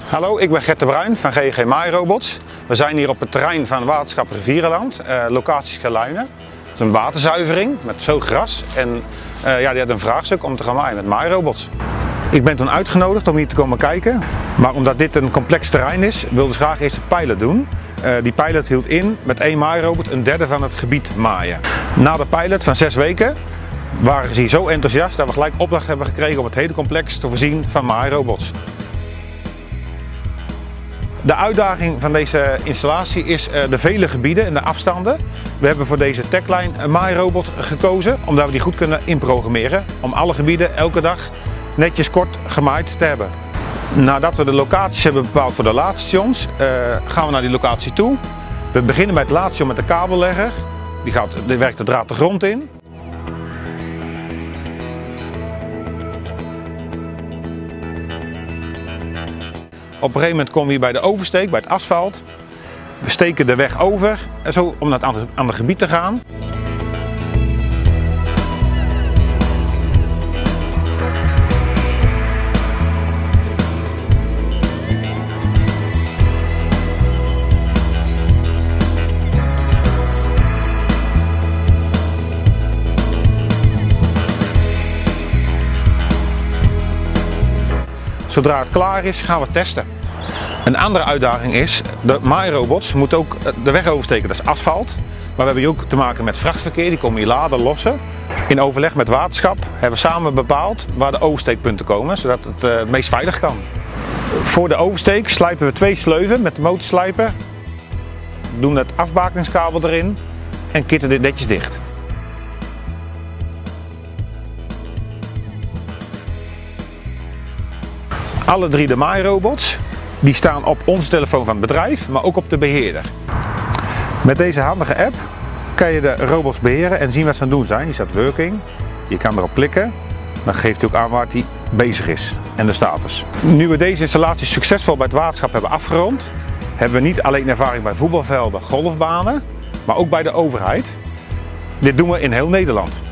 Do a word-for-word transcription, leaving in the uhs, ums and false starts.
Hallo, ik ben Gert de Bruin van G G Maairobots. We zijn hier op het terrein van Waterschap Rivierenland, uh, locatie Scherluinen. Het is een waterzuivering met veel gras en uh, ja, die had een vraagstuk om te gaan maaien met maairobots. Ik ben toen uitgenodigd om hier te komen kijken, maar omdat dit een complex terrein is, wilden ze graag eerst een pilot doen. Uh, die pilot hield in met één maairobot een derde van het gebied maaien. Na de pilot van zes weken waren ze hier zo enthousiast dat we gelijk opdracht hebben gekregen om het hele complex te voorzien van maairobots. De uitdaging van deze installatie is de vele gebieden en de afstanden. We hebben voor deze tagline een maairobot gekozen, omdat we die goed kunnen inprogrammeren. Om alle gebieden elke dag netjes kort gemaaid te hebben. Nadat we de locaties hebben bepaald voor de laadstations, uh, gaan we naar die locatie toe. We beginnen bij het laadstation met de kabellegger. Die, gaat, die werkt de draad de grond in. Op een gegeven moment komen we hier bij de oversteek, bij het asfalt. We steken de weg over, zo om naar het andere gebied te gaan. Zodra het klaar is, gaan we testen. Een andere uitdaging is, de maairobots moeten ook de weg oversteken, dat is asfalt. Maar we hebben hier ook te maken met vrachtverkeer, die komen hier laden, lossen. In overleg met waterschap hebben we samen bepaald waar de oversteekpunten komen, zodat het uh, het meest veilig kan. Voor de oversteek slijpen we twee sleuven met de motorslijper, doen het afbakeningskabel erin en kitten dit netjes dicht. Alle drie de maairobots die staan op onze telefoon van het bedrijf, maar ook op de beheerder. Met deze handige app kan je de robots beheren en zien wat ze aan het doen zijn. Hier staat working, je kan erop klikken, dan geeft hij ook aan waar hij bezig is en de status. Nu we deze installatie succesvol bij het waterschap hebben afgerond, hebben we niet alleen ervaring bij voetbalvelden, golfbanen, maar ook bij de overheid. Dit doen we in heel Nederland.